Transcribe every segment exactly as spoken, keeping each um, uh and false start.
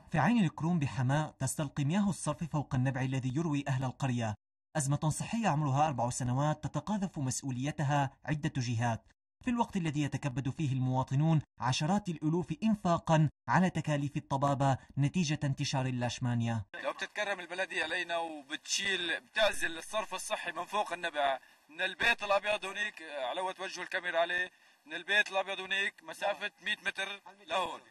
في عين الكروم بحماة تستلقي مياه الصرف فوق النبع الذي يروي أهل القرية. أزمة صحية عمرها أربع سنوات تتقاذف مسؤوليتها عدة جهات، في الوقت الذي يتكبد فيه المواطنون عشرات الألوف إنفاقا على تكاليف الطبابة نتيجة انتشار اللاشمانيا. لو بتتكرم البلدية علينا وبتشيل بتعزل الصرف الصحي من فوق النبع من البيت الأبيض هنيك على وجه توجهوا الكاميرا عليه، من البيت الأبيض هنيك مسافة مئة متر لهون،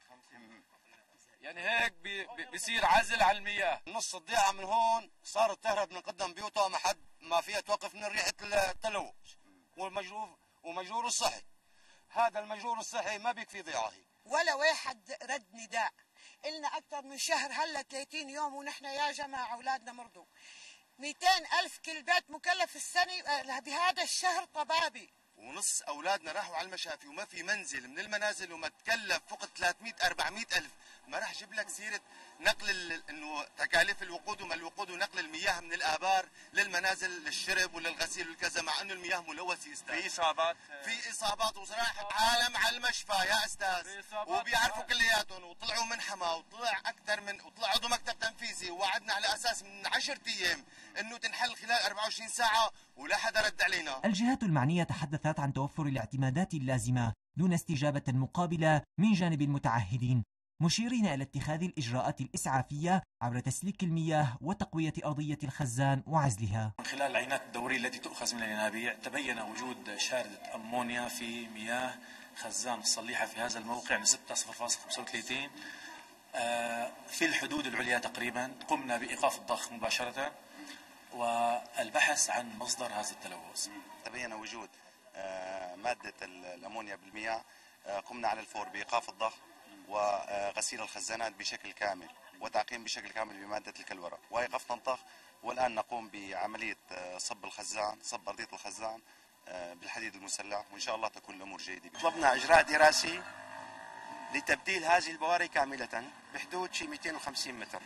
يعني هيك بي بيصير عزل على المياه. نص الضيعة من هون صارت تهرب من قدام بيوتها، ما حد ما فيها توقف من ريحة التلوث والمجروف ومجرور الصحي. هذا المجرور الصحي ما بيكفي ضيعة، ولا واحد رد نداء. إلنا أكثر من شهر هلا ثلاثين يوم ونحن يا جماعة أولادنا مرضوا. مئتين ألف كل بيت مكلف السنة بهذا الشهر طبابي، ونص أولادنا راحوا على المشافي وما في منزل من المنازل وما تكلف فوق ثلاثمئة أربعمئة ألف. ما راح أجيب لك سيرة نقل إنه تكاليف الوقود وما الوقود ونقل المياه من الآبار للمنازل للشرب وللغسيل والكذا، مع إنه المياه ملوثة. في إصابات في إصابات وراح عالم على المشفى يا أستاذ، وبيعرفوا كلياتهم، وطلعوا من حما وطلع أكثر من وطلع عضو مكتب تنفيذي ووعدنا على أساس من عشرة أيام إنه تنحل خلال أربعة وعشرين ساعة ولا حدا رد علينا. الجهات المعنية تحدثت عن توفر الاعتمادات اللازمة دون استجابة مقابلة من جانب المتعهدين، مشيرين إلى اتخاذ الإجراءات الإسعافية عبر تسليك المياه وتقوية أرضية الخزان وعزلها. من خلال العينات الدورية التي تؤخذ من الينابيع تبين وجود شاردة أمونيا في مياه خزان الصليحة في هذا الموقع نسبتها صفر فاصلة خمسة وثلاثين في الحدود العليا تقريبا. قمنا بإيقاف الضخ مباشرة والبحث عن مصدر هذا التلوث. تبين وجود مادة الأمونيا بالمياه، قمنا على الفور بإيقاف الضخ وغسيل الخزانات بشكل كامل وتعقيم بشكل كامل بمادة الكلورة وإيقاف الضخ، والآن نقوم بعملية صب الخزان صب أرضية الخزان بالحديد المسلح، وإن شاء الله تكون الأمور جيدة. طلبنا إجراء دراسي لتبديل هذه البواري كاملة بحدود شي مئتين وخمسين متر.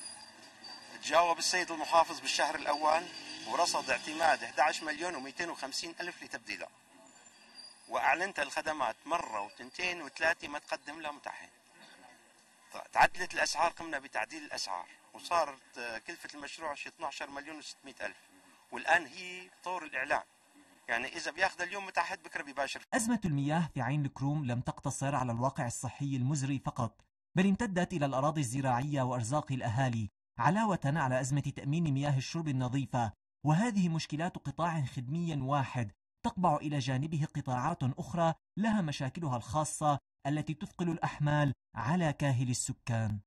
تجاوب السيد المحافظ بالشهر الأول ورصد اعتماد أحد عشر مليون ومئتين وخمسين ألف لتبديلها، وأعلنت الخدمات مرة وثنتين وثلاثة ما تقدم لها متعهد. تعدلت الأسعار، قمنا بتعديل الأسعار وصارت كلفة المشروع شي اثني عشر مليون وستمئة ألف، والآن هي طور الإعلان، يعني إذا بياخذ اليوم متعهد بكرة بيباشر. أزمة المياه في عين الكروم لم تقتصر على الواقع الصحي المزري فقط، بل امتدت إلى الأراضي الزراعية وأرزاق الأهالي، علاوة على أزمة تأمين مياه الشرب النظيفة، وهذه مشكلات قطاع خدمي واحد تقبع إلى جانبه قطاعات أخرى لها مشاكلها الخاصة التي تثقل الأحمال على كاهل السكان.